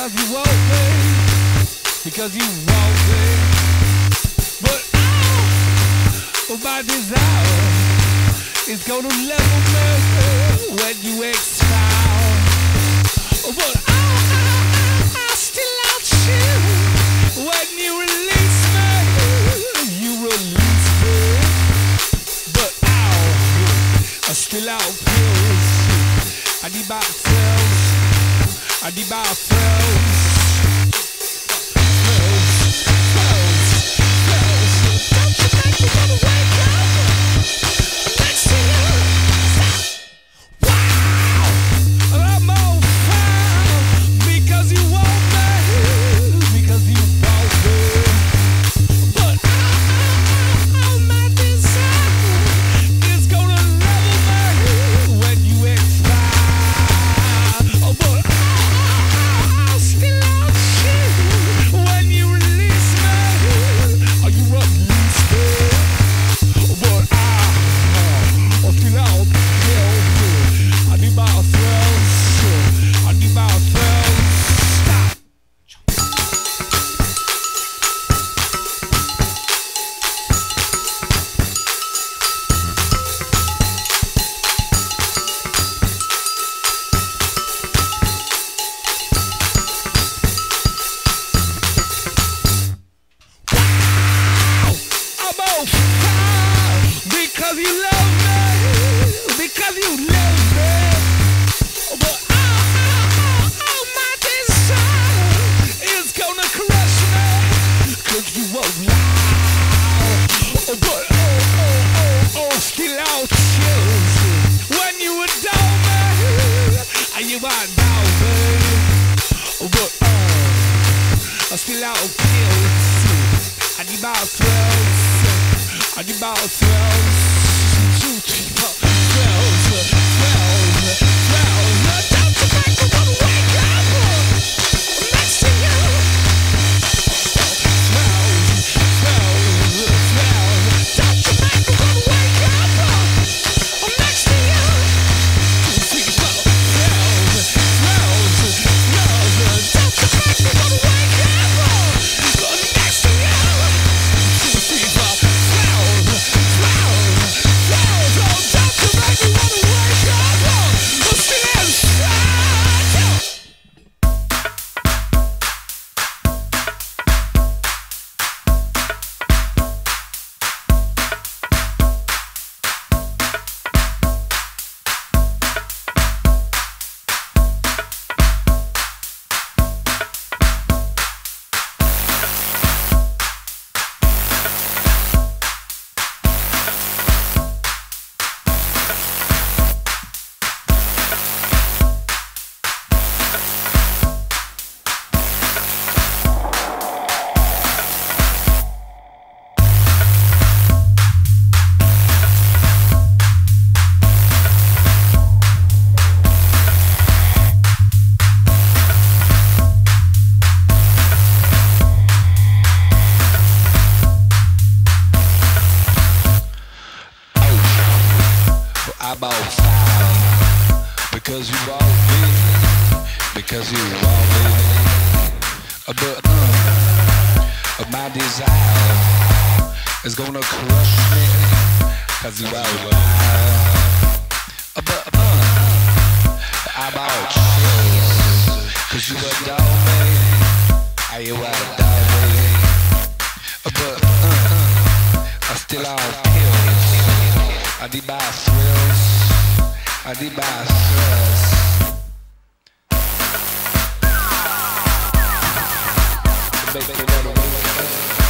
because you want me, because you want me. But my desire is gonna level me when you expire. But I still out you when you release me. You release me. But I still out pills. I need my pills. I need my pills. Because you love me, because you love me. But my desire is gonna crush me, cause you won't lie. But still out chills when you adore me, and you adore me. But still out pills, I need my thrills. I need my thrills. I'm on fire because you want me, because you want me. But my desire is gonna crush me, cause you want me. But I'm out chills, cause you adore me, and you adore me. But I still on pills. I need my thrills. I need my thrills. Make me wanna wake up.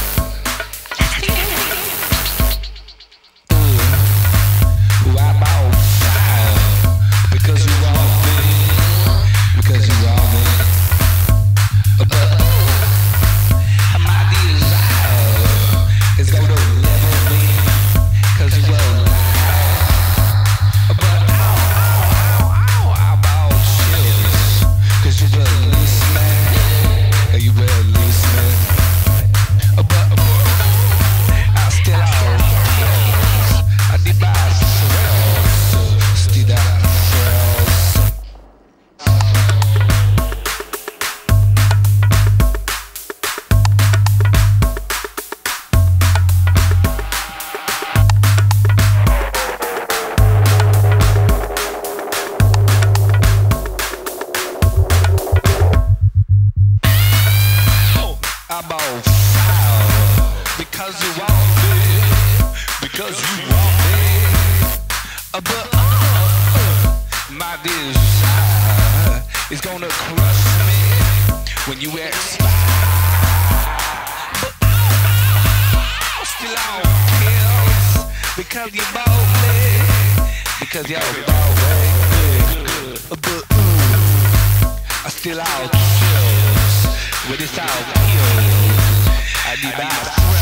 I'm on fire because you want me, because you want me. But my desire is gonna level me, cause you won't lie. But I'm all chills, cause you release me, you release me. I'm on fire because you want me, because you want me. But my desire is gonna crush me when you expire. But still on pills because you bought me, because you bought me. But I still out chills when it's out pills. I need my